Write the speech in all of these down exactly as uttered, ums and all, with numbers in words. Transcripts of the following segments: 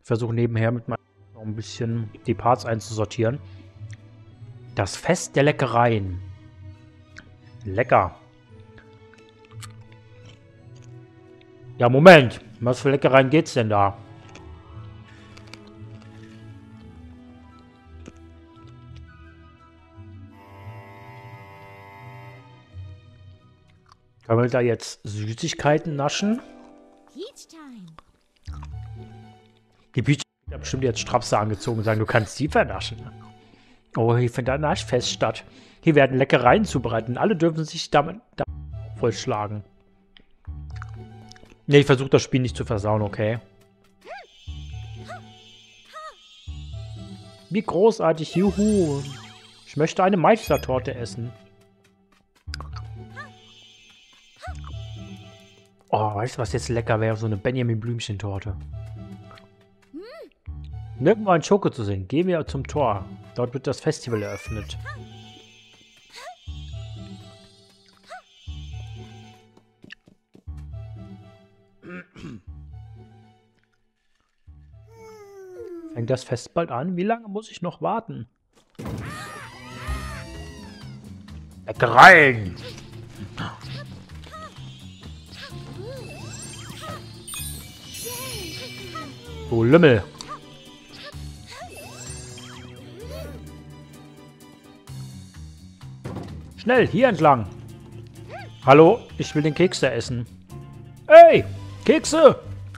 versuche nebenher mit meinem noch ein bisschen die Parts einzusortieren. Das Fest der Leckereien. Lecker. Ja, Moment. Was für Leckereien geht's denn da? Können wir da jetzt Süßigkeiten naschen? Die Peach hat bestimmt jetzt Strapse angezogen und sagen, du kannst die vernaschen. Oh, hier findet ein Naschfest statt. Hier werden Leckereien zubereitet. Alle dürfen sich damit, damit vollschlagen. Ne, ich versuche das Spiel nicht zu versauen, okay? Wie großartig, juhu. Ich möchte eine Meistertorte essen. Oh, weißt du, was jetzt lecker wäre? So eine Benjamin-Blümchen-Torte. Nirgendwo ein Schoko zu sehen. Gehen wir zum Tor. Dort wird das Festival eröffnet. Fängt das Fest bald an? Wie lange muss ich noch warten? Leckereien! Du Lümmel! Schnell, hier entlang! Hallo, ich will den Keks da essen. Ey, Kekse!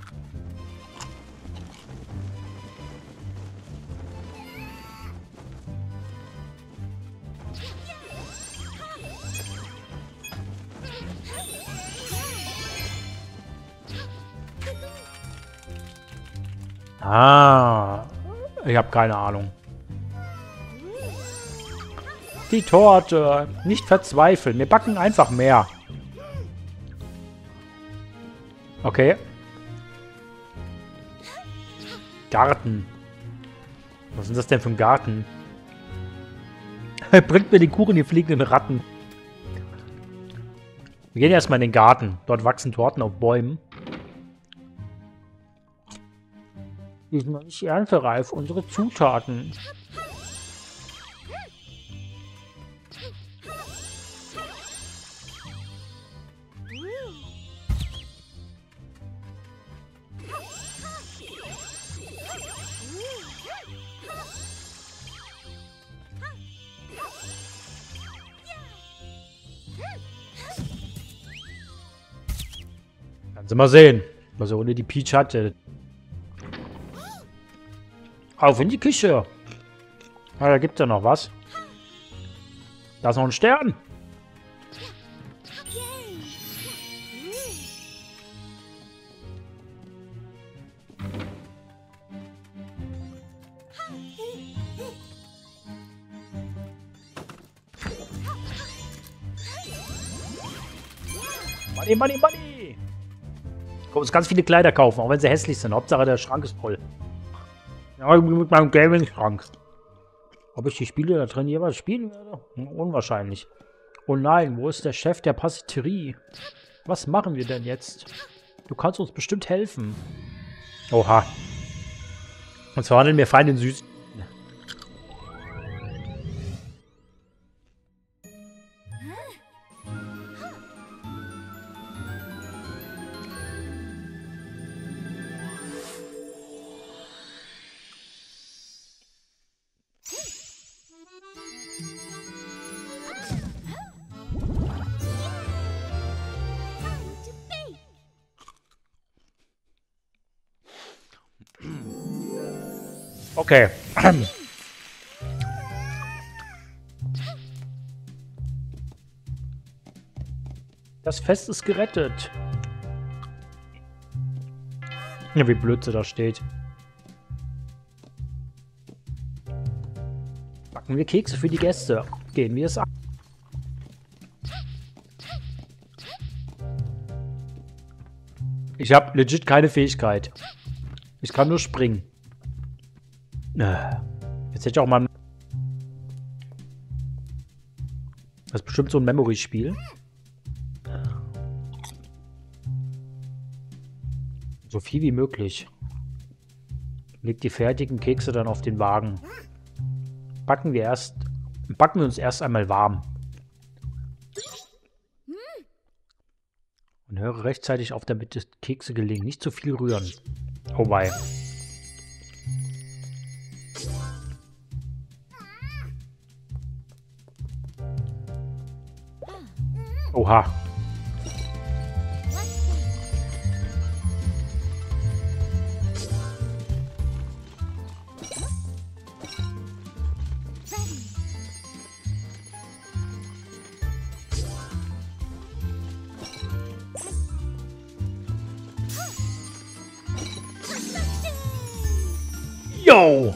Ah, ich habe keine Ahnung. Die Torte. Nicht verzweifeln. Wir backen einfach mehr. Okay. Garten. Was ist das denn für ein Garten? Bringt mir den Kuchen, die fliegenden Ratten. Wir gehen erstmal in den Garten. Dort wachsen Torten auf Bäumen. Die sind noch nicht erntereif. Unsere Zutaten. Kannst du mal sehen, was er ohne die Peach hatte. Auf in die Küche. Ah, da gibt es ja noch was. Da ist noch ein Stern. Money, money, money. Ich kann uns ganz viele Kleider kaufen, auch wenn sie hässlich sind. Hauptsache der Schrank ist voll. Ja, mit meinem Gaming-Schrank. Ob ich die Spiele da drin jeweils spielen werde? Unwahrscheinlich. Oh nein, wo ist der Chef der Patisserie? Was machen wir denn jetzt? Du kannst uns bestimmt helfen. Oha. Und zwar handeln wir fein in Süß. Okay. Das Fest ist gerettet. Ja, wie blöd sie da steht. Backen wir Kekse für die Gäste. Gehen wir es an. Ich habe legit keine Fähigkeit. Ich kann nur springen. Jetzt hätte ich auch mal... Das ist bestimmt so ein Memory-Spiel. So viel wie möglich. Legt die fertigen Kekse dann auf den Wagen. Backen wir erst, backen wir uns erst einmal warm. Und höre rechtzeitig auf, damit die Kekse gelingen. Nicht zu viel rühren. Oh wei. Oha. Yo!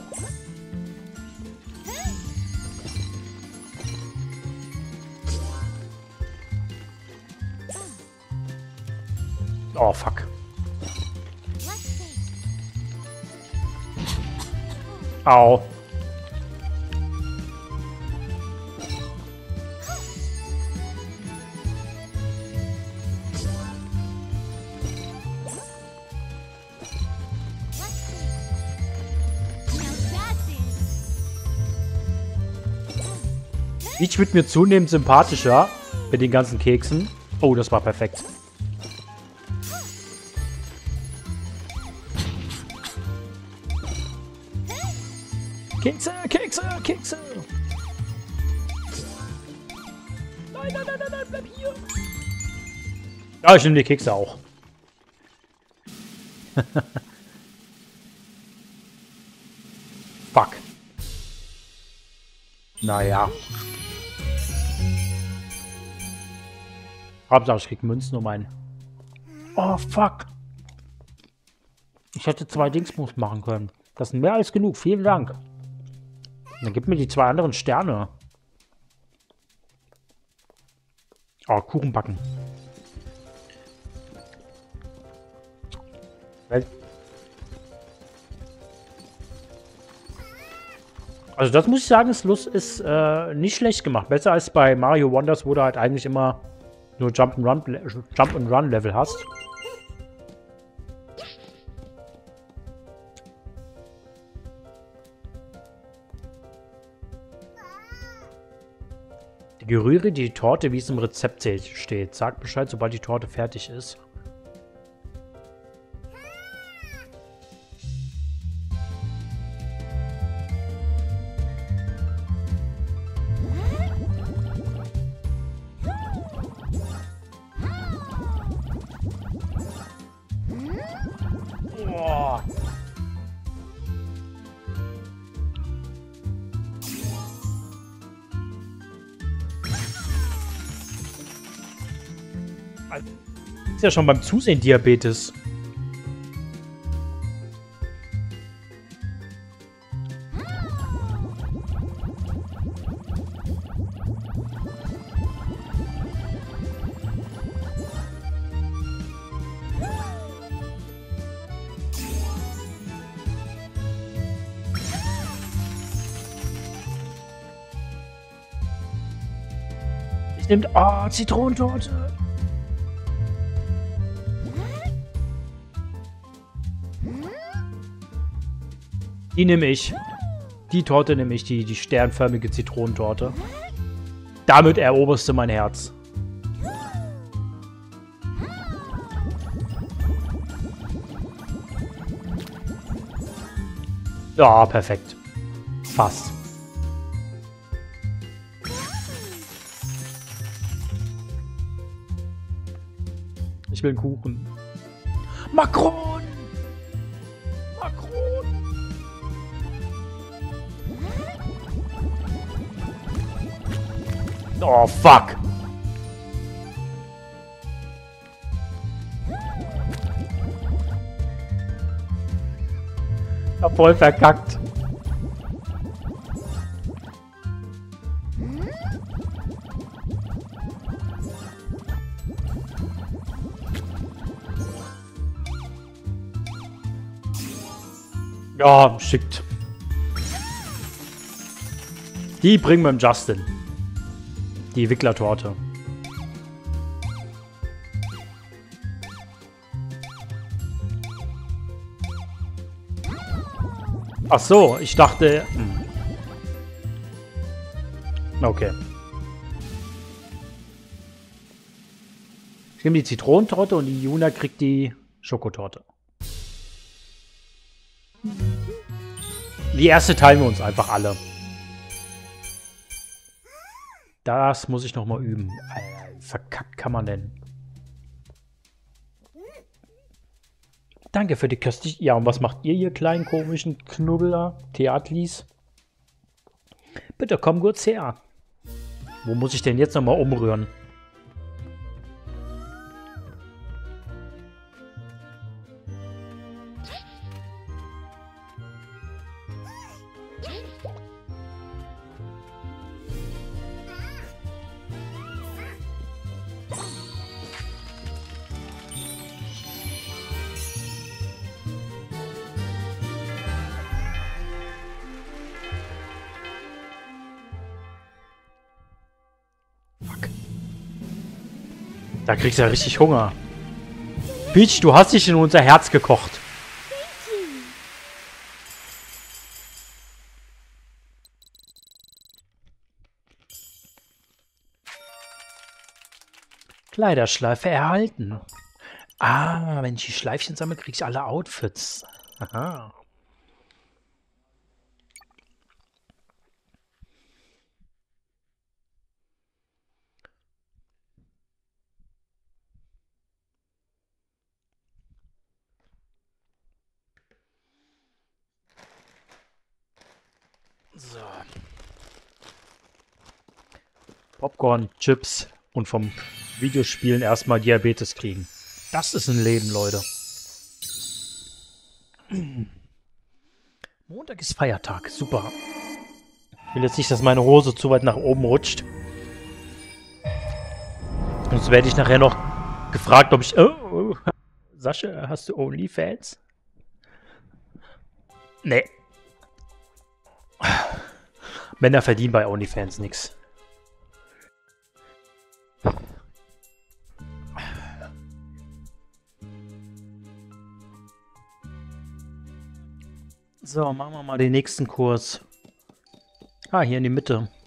Oh, fuck. Au. Ich wird mir zunehmend sympathischer mit den ganzen Keksen. Oh, das war perfekt. Kekse, Kekse, Kekse. Nein, nein, nein, nein, nein, bleib hier. Ja, ich nehme die Kekse auch. Fuck. Naja. Hauptsache, ich krieg Münzen um einen. Oh, fuck. Ich hätte zwei Dingsmus machen können. Das sind mehr als genug. Vielen Dank. Dann gib mir die zwei anderen Sterne. Oh, Kuchen backen. Also das muss ich sagen, ist, Lust, ist äh, nicht schlecht gemacht. Besser als bei Mario Wonders, wo du halt eigentlich immer nur Jump-and-Run Jump and Run Level hast. Gerühre die Torte, wie es im Rezept steht. Sag Bescheid, sobald die Torte fertig ist. Boah. Ist ja schon beim Zusehen Diabetes. Ich nehme... Oh, Zitronentorte. Die nehme ich. Die Torte nehme ich, die, die sternförmige Zitronentorte. Damit eroberst du mein Herz. Ja, perfekt. Fast. Ich will einen Kuchen. Makron! Makron! Oh, fuck. Ich hab voll verkackt. Ja, schickt. Die bringen wir dem Justin. Die Wicklertorte. Ach so, ich dachte... Hm. Okay. Ich nehme die Zitronentorte und die Juna kriegt die Schokotorte. Die erste teilen wir uns einfach alle. Das muss ich noch mal üben. Alter, verkackt kann man denn. Danke für die köstlich... Ja, und was macht ihr, ihr kleinen komischen Knubbler? Theatlis? Bitte komm kurz her. Wo muss ich denn jetzt noch mal umrühren? Da kriegst du ja richtig Hunger. Peach, du hast dich in unser Herz gekocht. Kleiderschleife erhalten. Ah, wenn ich die Schleifchen sammle, krieg ich alle Outfits. Aha. So. Popcorn, Chips und vom Videospielen erstmal Diabetes kriegen. Das ist ein Leben, Leute. Montag ist Feiertag. Super. Ich will jetzt nicht, dass meine Hose zu weit nach oben rutscht. Sonst werde ich nachher noch gefragt, ob ich... Oh, oh. Sascha, hast du OnlyFans? Nee. Männer verdienen bei OnlyFans nichts. So, machen wir mal den nächsten Kurs. Ah, hier in die Mitte.